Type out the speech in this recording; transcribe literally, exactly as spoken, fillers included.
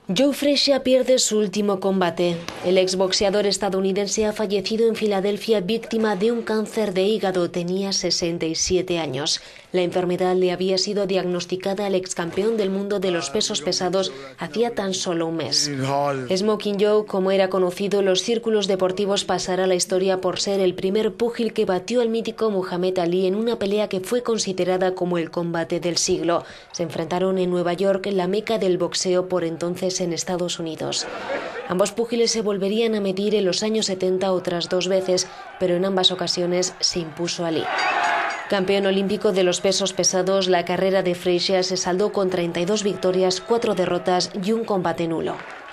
Joe Frazier pierde su último combate. El exboxeador estadounidense ha fallecido en Filadelfia víctima de un cáncer de hígado. Tenía sesenta y siete años. La enfermedad le había sido diagnosticada al excampeón del mundo de los pesos pesados hacía tan solo un mes. Smoking Joe, como era conocido en los círculos deportivos, pasará a la historia por ser el primer púgil que batió al mítico Muhammad Ali en una pelea que fue considerada como el combate del siglo. Se enfrentaron en Nueva York, la meca del boxeo por entonces en Estados Unidos. Ambos púgiles se volverían a medir en los años setenta otras dos veces, pero en ambas ocasiones se impuso Ali. Campeón olímpico de los pesos pesados, la carrera de Frazier se saldó con treinta y dos victorias, cuatro derrotas y un combate nulo.